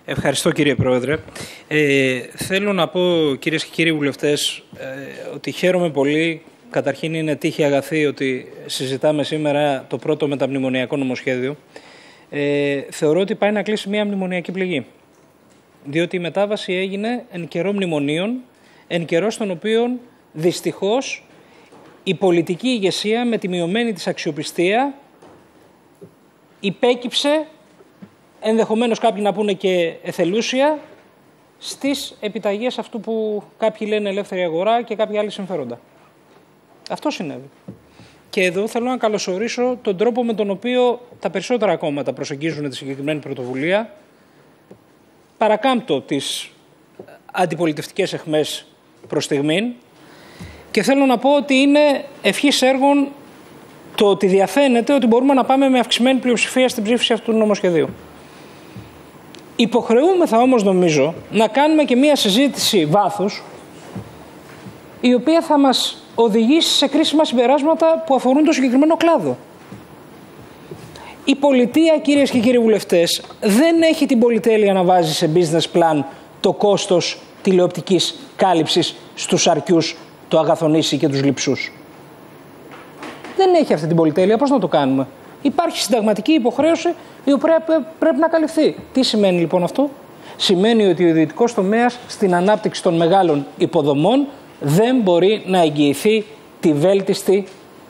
Ευχαριστώ κύριε Πρόεδρε. Θέλω να πω κυρίες και κύριοι βουλευτές ότι χαίρομαι πολύ. Καταρχήν είναι τύχη αγαθή ότι συζητάμε σήμερα το πρώτο μεταμνημονιακό νομοσχέδιο. Θεωρώ ότι πάει να κλείσει μια μνημονιακή πληγή. Διότι η μετάβαση έγινε εν καιρό μνημονίων, εν καιρό στον οποίο δυστυχώς η πολιτική ηγεσία με τη μειωμένη της αξιοπιστία υπέκυψε, ενδεχομένως κάποιοι να πούνε και εθελούσια, στις επιταγές αυτού που κάποιοι λένε ελεύθερη αγορά και κάποιοι άλλοι συμφέροντα. Αυτό συνέβη. Και εδώ θέλω να καλωσορίσω τον τρόπο με τον οποίο τα περισσότερα κόμματα προσεγγίζουν τη συγκεκριμένη πρωτοβουλία. Παρακάμπτω τις αντιπολιτευτικές αιχμές προς στιγμήν και θέλω να πω ότι είναι ευχής έργων το ότι διαφαίνεται ότι μπορούμε να πάμε με αυξημένη πλειοψηφία στην ψήφιση αυτού του νομοσχεδίου. Υποχρεούμεθα όμως, νομίζω, να κάνουμε και μία συζήτηση βάθους, η οποία θα μας οδηγήσει σε κρίσιμα συμπεράσματα που αφορούν το συγκεκριμένο κλάδο. Η πολιτεία, κυρίες και κύριοι βουλευτές, δεν έχει την πολυτέλεια να βάζει σε business plan το κόστος τηλεοπτικής κάλυψης στους αρκιούς, το Αγαθονήσι και τους Λειψούς. Δεν έχει αυτή την πολυτέλεια. Πώς να το κάνουμε? Υπάρχει συνταγματική υποχρέωση η οποία πρέπει να καλυφθεί. Τι σημαίνει λοιπόν αυτό? Σημαίνει ότι ο ιδιωτικός τομέας στην ανάπτυξη των μεγάλων υποδομών δεν μπορεί να εγγυηθεί τη βέλτιστη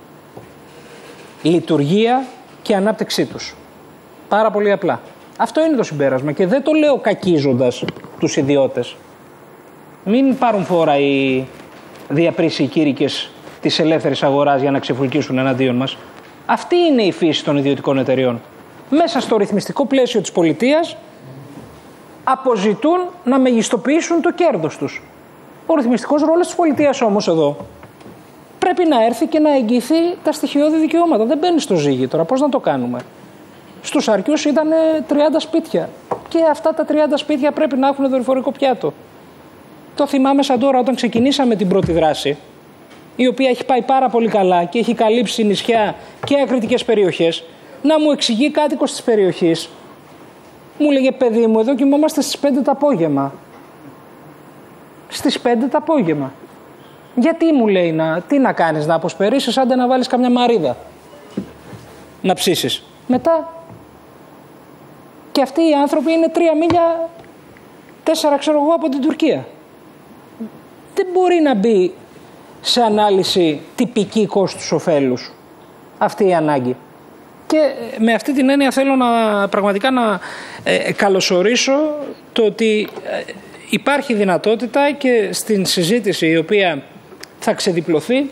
λειτουργία και ανάπτυξή τους. Πάρα πολύ απλά. Αυτό είναι το συμπέρασμα και δεν το λέω κακίζοντας τους ιδιώτες. Μην πάρουν φόρα οι διαπρίσιοι κήρυκες της ελεύθερης αγοράς για να ξεφουλκίσουν εναντίον μας. Αυτή είναι η φύση των ιδιωτικών εταιριών. Μέσα στο ρυθμιστικό πλαίσιο της πολιτείας αποζητούν να μεγιστοποιήσουν το κέρδος τους. Ο ρυθμιστικός ρόλος της πολιτείας όμως εδώ πρέπει να έρθει και να εγγυηθεί τα στοιχειώδη δικαιώματα. Δεν μπαίνει στο ζύγι τώρα. Πώς να το κάνουμε? Στους αρκιούς ήταν 30 σπίτια και αυτά τα 30 σπίτια πρέπει να έχουν δορυφορικό πιάτο. Το θυμάμαι σαν τώρα όταν ξεκινήσαμε την πρώτη δράση, η οποία έχει πάει πάρα πολύ καλά και έχει καλύψει νησιά και ακριτικές περιοχές, να μου εξηγεί κάτοικος της περιοχής, μου λέγε παιδί μου, εδώ κοιμόμαστε στις 5 το απόγευμα. Στις 5 το απόγευμα. Γιατί, μου λέει, τι να κάνεις, να αποσπερίσεις, άντε να βάλεις καμιά μαρίδα να ψήσεις. Μετά. Και αυτοί οι άνθρωποι είναι 3 μίλια, 4 ξέρω εγώ από την Τουρκία. Δεν μπορεί να μπει σε ανάλυση τυπική κόστους-οφέλους αυτή η ανάγκη. Και με αυτή την έννοια θέλω πραγματικά να καλωσορίσω το ότι υπάρχει δυνατότητα και στην συζήτηση η οποία θα ξεδιπλωθεί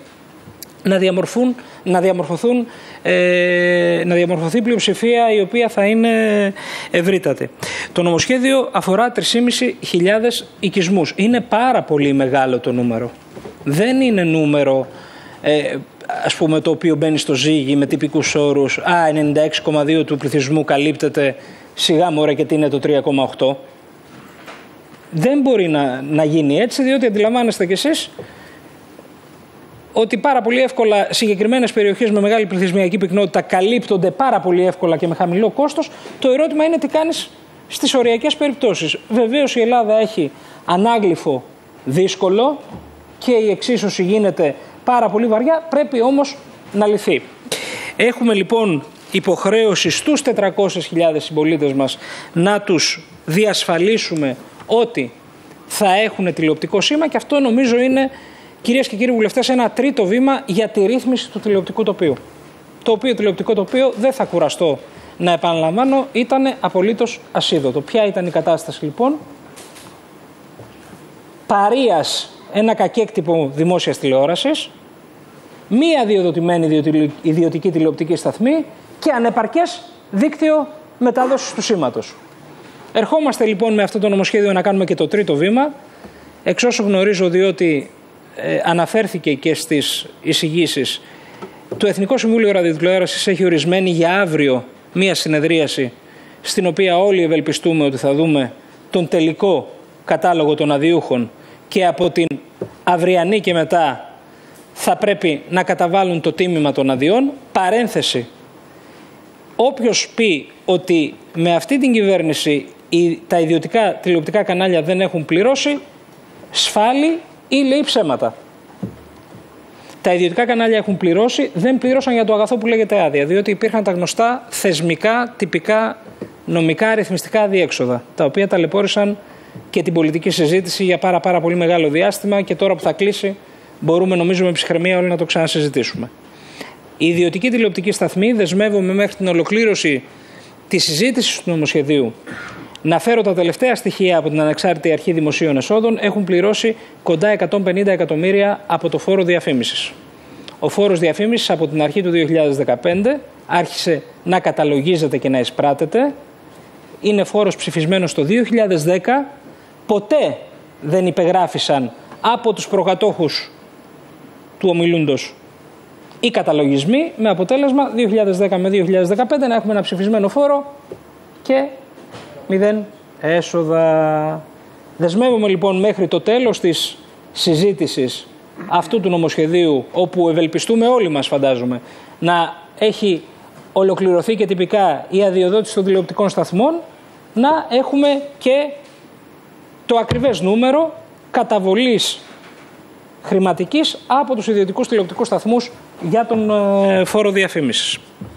να διαμορφωθεί πλειοψηφία η οποία θα είναι ευρύτατη. Το νομοσχέδιο αφορά 3.500 οικισμούς. Είναι πάρα πολύ μεγάλο το νούμερο. Δεν είναι νούμερο ας πούμε, το οποίο μπαίνει στο ζύγι με τυπικούς όρους. 96,2 του πληθυσμού καλύπτεται, σιγά μωρέ και τι είναι το 3,8. Δεν μπορεί να γίνει έτσι, διότι αντιλαμβάνεστε κι εσείς ότι πάρα πολύ εύκολα συγκεκριμένες περιοχές με μεγάλη πληθυσμιακή πυκνότητα καλύπτονται πάρα πολύ εύκολα και με χαμηλό κόστος. Το ερώτημα είναι τι κάνεις στις οριακές περιπτώσεις. Βεβαίως η Ελλάδα έχει ανάγλυφο δύσκολο και η εξίσωση γίνεται πάρα πολύ βαριά, πρέπει όμως να λυθεί. Έχουμε λοιπόν υποχρέωση στους 400.000 συμπολίτες μας να τους διασφαλίσουμε ότι θα έχουν τηλεοπτικό σήμα και αυτό νομίζω είναι, κυρίες και κύριοι βουλευτές, ένα τρίτο βήμα για τη ρύθμιση του τηλεοπτικού τοπίου. Το οποίο τηλεοπτικό τοπίο, δεν θα κουραστώ να επαναλαμβάνω, ήταν απολύτως ασίδωτο. Ποια ήταν η κατάσταση λοιπόν? Παρείας ένα κακέκτυπο δημόσιας τηλεόρασης, μία διοδοτημένη ιδιωτική τηλεοπτική σταθμή και ανεπαρκές δίκτυο μετάδοσης του σήματος. Ερχόμαστε λοιπόν με αυτό το νομοσχέδιο να κάνουμε και το τρίτο βήμα. Εξ όσου γνωρίζω, διότι αναφέρθηκε και στις εισηγήσεις, το Εθνικό Συμβούλιο Ραδιοτηλεόρασης έχει ορισμένη για αύριο μία συνεδρίαση στην οποία όλοι ευελπιστούμε ότι θα δούμε τον τελικό κατάλογο των αδειούχων και από την αυριανή και μετά θα πρέπει να καταβάλουν το τίμημα των αδειών. Παρένθεση, όποιος πει ότι με αυτή την κυβέρνηση τα ιδιωτικά τηλεοπτικά κανάλια δεν έχουν πληρώσει, σφάλει ή λέει ψέματα. Τα ιδιωτικά κανάλια έχουν πληρώσει, δεν πλήρωσαν για το αγαθό που λέγεται άδεια, διότι υπήρχαν τα γνωστά θεσμικά, τυπικά, νομικά, αριθμιστικά αδιέξοδα, τα οποία ταλαιπώρησαν και την πολιτική συζήτηση για πάρα πολύ μεγάλο διάστημα και τώρα που θα κλείσει μπορούμε νομίζω με ψυχραιμία όλοι να το ξανασυζητήσουμε. Οι ιδιωτικοί τηλεοπτικοί σταθμοί, δεσμεύομαι μέχρι την ολοκλήρωση της συζήτησης του νομοσχεδίου να φέρω τα τελευταία στοιχεία από την Ανεξάρτητη Αρχή Δημοσίων Εσόδων, έχουν πληρώσει κοντά 150 εκατομμύρια από το φόρο διαφήμισης. Ο φόρος διαφήμισης από την αρχή του 2015 άρχισε να καταλογίζεται και να εισπράτεται. Είναι φόρος ψηφισμένος το 2010. Ποτέ δεν υπεγράφησαν από τους προκατόχους του ομιλούντος οι καταλογισμοί, με αποτέλεσμα 2010 με 2015 να έχουμε ένα ψηφισμένο φόρο και 0 έσοδα. Δεσμεύομαι λοιπόν μέχρι το τέλος της συζήτησης αυτού του νομοσχεδίου, όπου ευελπιστούμε όλοι μας φαντάζομαι να έχει ολοκληρωθεί και τυπικά η αδειοδότηση των τηλεοπτικών σταθμών, να έχουμε και το ακριβές νούμερο καταβολής χρηματικής από τους ιδιωτικούς τηλεοπτικούς σταθμούς για τον φόρο διαφήμισης.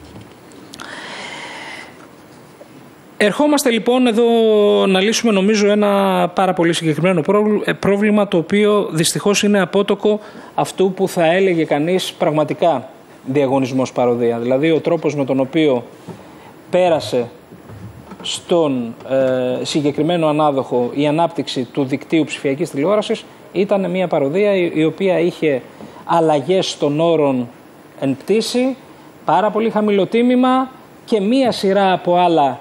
Ερχόμαστε λοιπόν εδώ να λύσουμε νομίζω ένα πάρα πολύ συγκεκριμένο πρόβλημα, το οποίο δυστυχώς είναι απότοκο αυτού που θα έλεγε κανείς πραγματικά διαγωνισμός παροδία. Δηλαδή ο τρόπος με τον οποίο πέρασε στον συγκεκριμένο ανάδοχο η ανάπτυξη του δικτύου ψηφιακής τηλεόρασης ήταν μια παροδία η οποία είχε αλλαγές των όρων εν πτήση, πάρα πολύ χαμηλό τίμημα και μία σειρά από άλλα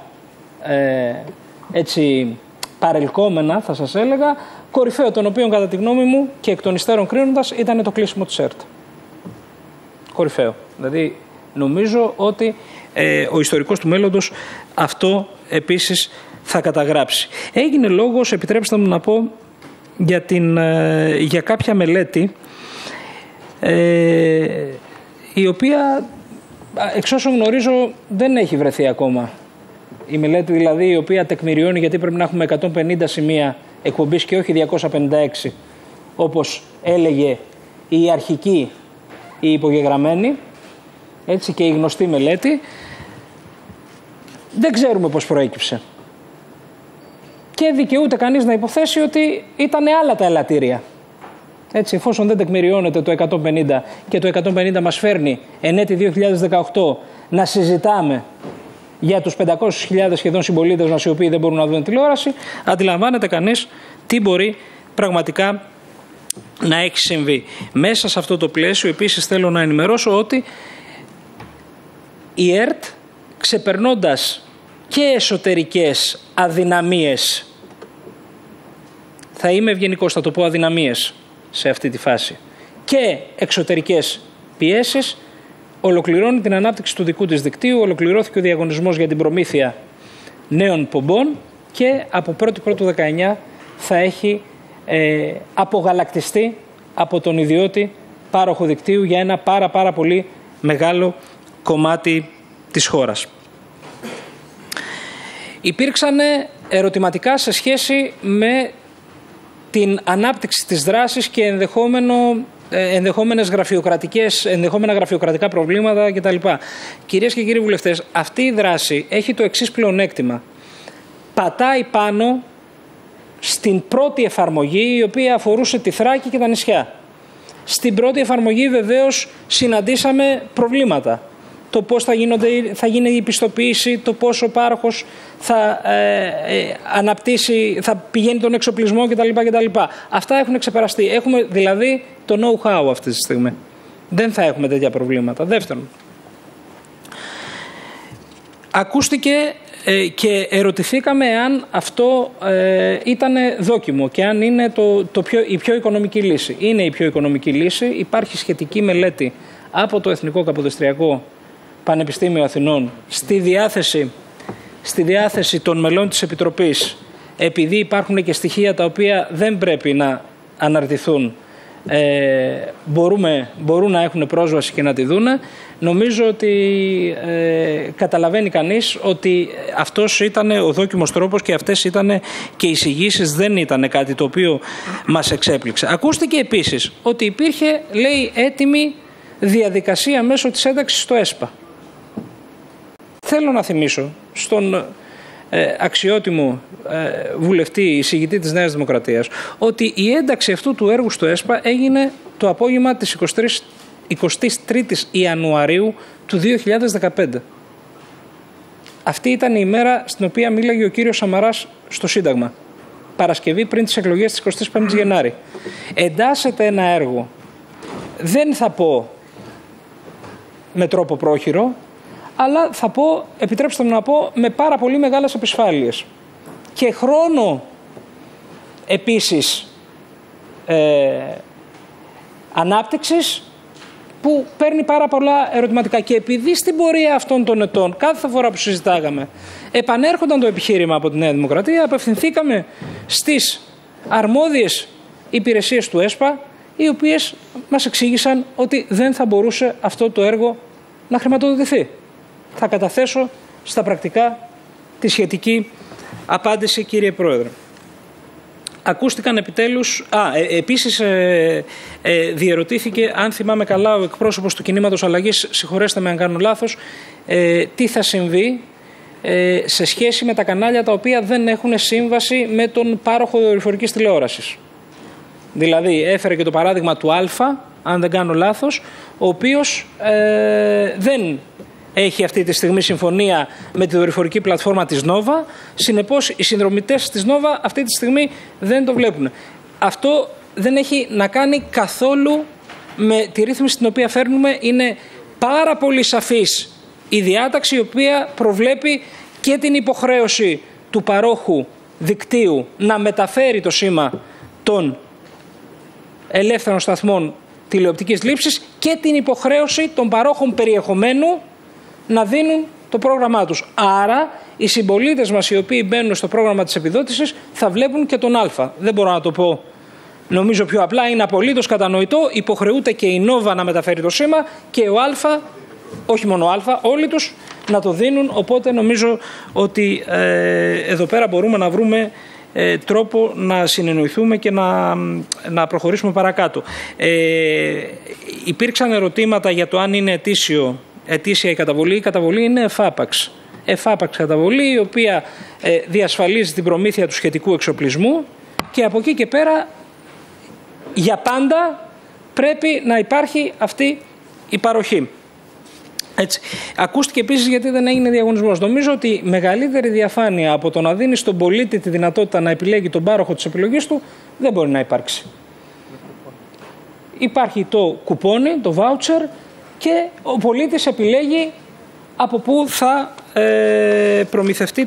έτσι παρελκόμενα, θα σας έλεγα, κορυφαίο των οποίων κατά τη γνώμη μου και εκ των υστέρων κρίνοντας ήταν το κλείσιμο της ΕΡΤ. Κορυφαίο. Δηλαδή νομίζω ότι ο ιστορικός του μέλλοντος αυτό επίσης θα καταγράψει. Έγινε λόγος, επιτρέψτε μου να πω, για κάποια μελέτη η οποία εξ όσων γνωρίζω δεν έχει βρεθεί ακόμα. Η μελέτη δηλαδή η οποία τεκμηριώνει γιατί πρέπει να έχουμε 150 σημεία εκπομπής και όχι 256 όπως έλεγε η αρχική η υπογεγραμμένη, έτσι, και η γνωστή μελέτη. Δεν ξέρουμε πώς προέκυψε. Και δικαιούται κανείς να υποθέσει ότι ήταν άλλα τα ελαττήρια. Έτσι, εφόσον δεν τεκμηριώνεται το 150 και το 150 μας φέρνει εν έτη 2018 να συζητάμε για τους 500.000 σχεδόν συμπολίτες μας οι οποίοι δεν μπορούν να δουν τηλεόραση, αντιλαμβάνεται κανείς τι μπορεί πραγματικά να έχει συμβεί. Μέσα σε αυτό το πλαίσιο επίσης θέλω να ενημερώσω ότι η ΕΡΤ, ξεπερνώντας και εσωτερικές αδυναμίες, θα είμαι ευγενικός, θα το πω αδυναμίες σε αυτή τη φάση, και εξωτερικές πιέσεις, ολοκληρώνει την ανάπτυξη του δικού της δικτύου, ολοκληρώθηκε ο διαγωνισμός για την προμήθεια νέων πομπών και από 1η του 19 θα έχει απογαλακτιστεί από τον ιδιώτη πάροχο δικτύου για ένα πάρα πολύ μεγάλο κομμάτι της χώρας. Υπήρξαν ερωτηματικά σε σχέση με την ανάπτυξη της δράσης και ενδεχόμενα γραφειοκρατικά προβλήματα κτλ. Κυρίες και κύριοι βουλευτές, αυτή η δράση έχει το εξής πλεονέκτημα. Πατάει πάνω στην πρώτη εφαρμογή, η οποία αφορούσε τη Θράκη και τα νησιά. Στην πρώτη εφαρμογή βεβαίως συναντήσαμε προβλήματα. Το πώς θα γίνει η πιστοποίηση, το πώς ο πάροχος θα αναπτύσσει, θα πηγαίνει τον εξοπλισμό κτλ. Αυτά έχουν ξεπεραστεί. Έχουμε δηλαδή το know-how αυτή τη στιγμή. Δεν θα έχουμε τέτοια προβλήματα. Δεύτερον, ακούστηκε και ερωτηθήκαμε αν αυτό ήταν δόκιμο και αν είναι η πιο οικονομική λύση. Είναι η πιο οικονομική λύση. Υπάρχει σχετική μελέτη από το Εθνικό Καποδιστριακό Πανεπιστήμιο Αθηνών στη διάθεση των μελών της Επιτροπής, επειδή υπάρχουν και στοιχεία τα οποία δεν πρέπει να αναρτηθούν μπορούν να έχουν πρόσβαση και να τη δούνε. Νομίζω ότι καταλαβαίνει κανείς ότι αυτός ήταν ο δόκιμος τρόπος και αυτές ήταν και οι εισηγήσεις, δεν ήταν κάτι το οποίο μας εξέπληξε. Ακούστηκε επίσης ότι υπήρχε, λέει, έτοιμη διαδικασία μέσω της ένταξης στο ΕΣΠΑ. Θέλω να θυμίσω στον αξιότιμο βουλευτή, εισηγητή της Νέας Δημοκρατίας, ότι η ένταξη αυτού του έργου στο ΕΣΠΑ έγινε το απόγευμα της 23ης Ιανουαρίου του 2015. Αυτή ήταν η ημέρα στην οποία μίλαγε ο κύριος Σαμαράς στο Σύνταγμα. Παρασκευή πριν τις εκλογές της 25ης Γενάρη. Εντάσσεται ένα έργο, δεν θα πω με τρόπο πρόχειρο, αλλά θα πω, επιτρέψτε μου να πω, με πάρα πολύ μεγάλες επισφάλειες. Και χρόνο επίσης ανάπτυξης που παίρνει πάρα πολλά ερωτηματικά. Και επειδή στην πορεία αυτών των ετών, κάθε φορά που συζητάγαμε, επανέρχονταν το επιχείρημα από τη Νέα Δημοκρατία, απευθυνθήκαμε στις αρμόδιες υπηρεσίες του ΕΣΠΑ, οι οποίες μας εξήγησαν ότι δεν θα μπορούσε αυτό το έργο να χρηματοδοτηθεί. Θα καταθέσω στα πρακτικά τη σχετική απάντηση, κύριε Πρόεδρε. Ακούστηκαν επιτέλους, επίσης διερωτήθηκε, αν θυμάμαι καλά, ο εκπρόσωπος του Κινήματος Αλλαγής, συγχωρέστε με αν κάνω λάθος, τι θα συμβεί σε σχέση με τα κανάλια τα οποία δεν έχουν σύμβαση με τον πάροχο δορυφορικής τηλεόρασης. Δηλαδή έφερε και το παράδειγμα του Α, αν δεν κάνω λάθος, ο οποίος δεν έχει αυτή τη στιγμή συμφωνία με τη δορυφορική πλατφόρμα της Νόβα, συνεπώς οι συνδρομητές της Νόβα αυτή τη στιγμή δεν το βλέπουν. Αυτό δεν έχει να κάνει καθόλου με τη ρύθμιση την οποία φέρνουμε. Είναι πάρα πολύ σαφής η διάταξη, η οποία προβλέπει και την υποχρέωση του παρόχου δικτύου να μεταφέρει το σήμα των ελεύθερων σταθμών τηλεοπτικής λήψης και την υποχρέωση των παρόχων περιεχομένου να δίνουν το πρόγραμμά τους. Άρα οι συμπολίτες μας οι οποίοι μπαίνουν στο πρόγραμμα της επιδότησης θα βλέπουν και τον Α. Δεν μπορώ να το πω νομίζω πιο απλά, είναι απολύτως κατανοητό. Υποχρεούται και η Νόβα να μεταφέρει το σήμα και ο Α, όχι μόνο ο Α, όλοι τους να το δίνουν. Οπότε νομίζω ότι εδώ πέρα μπορούμε να βρούμε τρόπο να συνεννοηθούμε και να προχωρήσουμε παρακάτω. Υπήρξαν ερωτήματα για το αν είναι ετήσια η καταβολή. Η καταβολή είναι εφάπαξ. Εφάπαξ καταβολή, η οποία διασφαλίζει την προμήθεια του σχετικού εξοπλισμού και από εκεί και πέρα για πάντα πρέπει να υπάρχει αυτή η παροχή. Έτσι. Ακούστηκε επίσης γιατί δεν έγινε διαγωνισμός. Νομίζω ότι μεγαλύτερη διαφάνεια από το να δίνει στον πολίτη τη δυνατότητα να επιλέγει τον πάροχο της επιλογής του δεν μπορεί να υπάρξει. Υπάρχει το κουπόνι, το voucher, και ο πολίτης επιλέγει από πού θα προμηθευτεί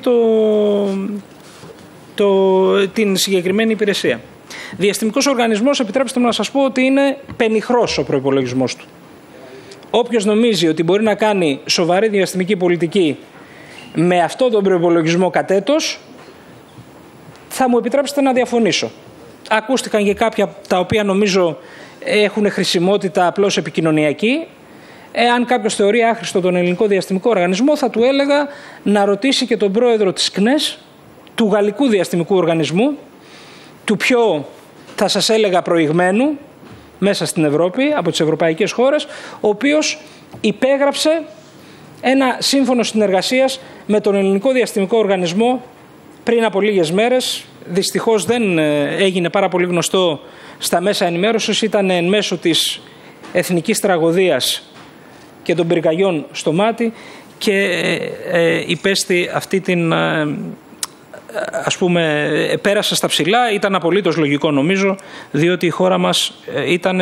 την συγκεκριμένη υπηρεσία. Διαστημικός οργανισμός, επιτρέψτε μου να σας πω ότι είναι πενιχρός ο προϋπολογισμός του. Όποιος νομίζει ότι μπορεί να κάνει σοβαρή διαστημική πολιτική με αυτό τον προϋπολογισμό κατ' έτος, θα μου επιτρέψετε να διαφωνήσω. Ακούστηκαν και κάποια τα οποία νομίζω έχουν χρησιμότητα απλώς επικοινωνιακή. Εάν κάποιος θεωρεί άχρηστο τον Ελληνικό Διαστημικό Οργανισμό, θα του έλεγα να ρωτήσει και τον πρόεδρο της ΚΝΕΣ, του Γαλλικού Διαστημικού Οργανισμού, του πιο, θα σας έλεγα, προηγμένου μέσα στην Ευρώπη, από τις ευρωπαϊκές χώρες, ο οποίος υπέγραψε ένα σύμφωνο συνεργασίας με τον Ελληνικό Διαστημικό Οργανισμό πριν από λίγες μέρες. Δυστυχώς δεν έγινε πάρα πολύ γνωστό στα μέσα ενημέρωσης, ήταν εν μέσω της εθνικής τραγωδίας και των πυρκαγιών στο μάτι και υπέστη αυτή την, ας πούμε, πέρασε στα ψηλά. Ήταν απολύτως λογικό νομίζω, διότι η χώρα μας ήταν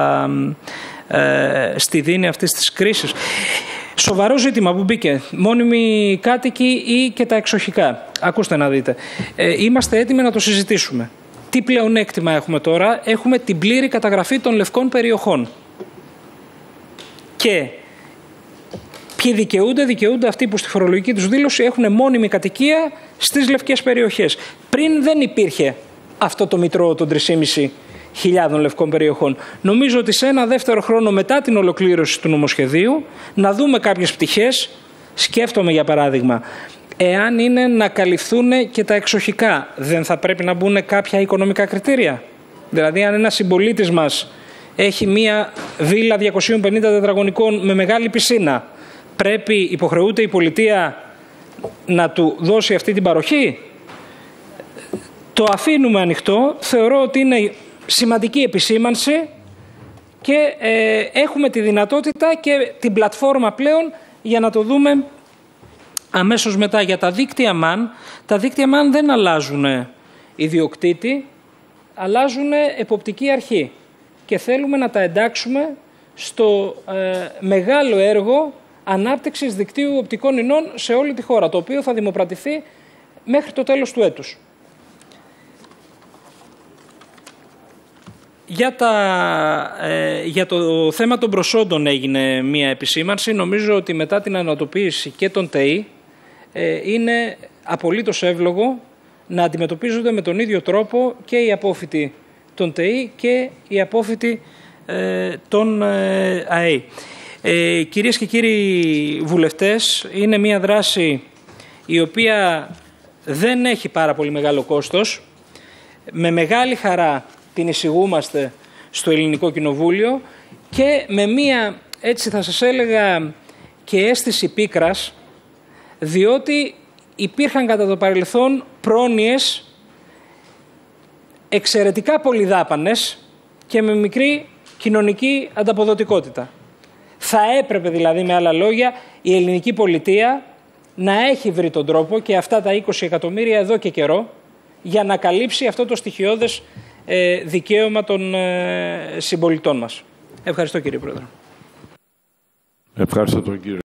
στη δίνη αυτής της κρίσης. Σοβαρό ζήτημα που μπήκε, μόνιμοι κάτοικοι ή και τα εξοχικά. Ακούστε να δείτε, είμαστε έτοιμοι να το συζητήσουμε. Τι πλεονέκτημα έχουμε τώρα? Έχουμε την πλήρη καταγραφή των λευκών περιοχών. Και ποιοι δικαιούνται αυτοί που στη φορολογική τους δήλωση έχουν μόνιμη κατοικία στις λευκές περιοχές. Πριν δεν υπήρχε αυτό το μητρό των 3,5 χιλιάδων λευκών περιοχών. Νομίζω ότι σε ένα δεύτερο χρόνο μετά την ολοκλήρωση του νομοσχεδίου να δούμε κάποιες πτυχές. Σκέφτομαι για παράδειγμα, εάν είναι να καλυφθούν και τα εξοχικά, δεν θα πρέπει να μπουν κάποια οικονομικά κριτήρια? Δηλαδή, αν ένας συμπολίτης μας έχει μία βίλα 250 τετραγωνικών με μεγάλη πισίνα, υποχρεούται η πολιτεία να του δώσει αυτή την παροχή? Το αφήνουμε ανοιχτό, θεωρώ ότι είναι σημαντική επισήμανση και έχουμε τη δυνατότητα και την πλατφόρμα πλέον για να το δούμε αμέσως μετά. Για τα δίκτυα ΜΑΝ, τα δίκτυα ΜΑΝ δεν αλλάζουν ιδιοκτήτη, αλλάζουν εποπτική αρχή και θέλουμε να τα εντάξουμε στο μεγάλο έργο ανάπτυξης δικτύου οπτικών ινών σε όλη τη χώρα, το οποίο θα δημοπρατηθεί μέχρι το τέλος του έτους. Για το θέμα των προσόντων έγινε μία επισήμανση. Νομίζω ότι μετά την ανατοποίηση και των ΤΕΗ είναι απολύτως εύλογο να αντιμετωπίζονται με τον ίδιο τρόπο και οι απόφοιτοι των ΤΕΗ και οι απόφοιτοι των ΑΕΗ. Κυρίες και κύριοι βουλευτές, είναι μία δράση η οποία δεν έχει πάρα πολύ μεγάλο κόστος. Με μεγάλη χαρά την εισηγούμαστε στο Ελληνικό Κοινοβούλιο και με μία, έτσι θα σας έλεγα, και αίσθηση πίκρας, διότι υπήρχαν κατά το παρελθόν πρόνοιες εξαιρετικά πολυδάπανες και με μικρή κοινωνική ανταποδοτικότητα. Θα έπρεπε δηλαδή, με άλλα λόγια, η ελληνική πολιτεία να έχει βρει τον τρόπο και αυτά τα 20 εκατομμύρια εδώ και καιρό για να καλύψει αυτό το στοιχειώδες δικαίωμα των συμπολιτών μας. Ευχαριστώ, κύριε Πρόεδρε. Ευχαριστώ τον κύριο.